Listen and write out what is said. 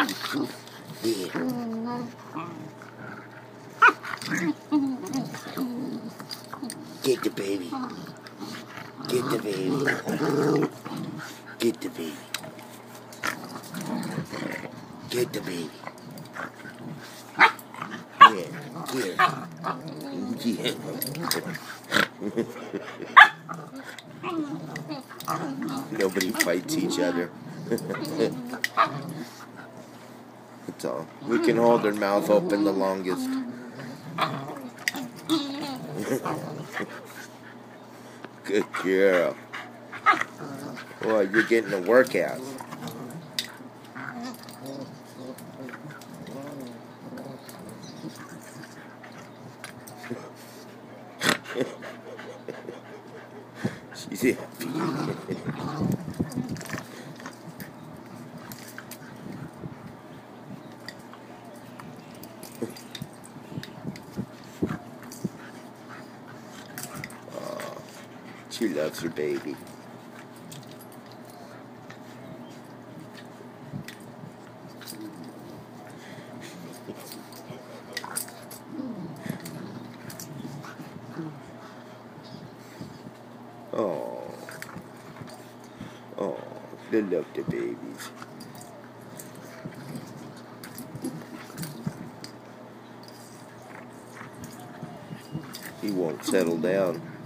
Yeah. Get the baby. Get the baby. Get the baby. Get the baby. Yeah, here. Yeah. Nobody fights each other. That's all. We can hold their mouth open the longest. Good girl. Well, you're getting a workout. She's happy. She loves her baby. Oh, oh, they love the babies. He won't settle down.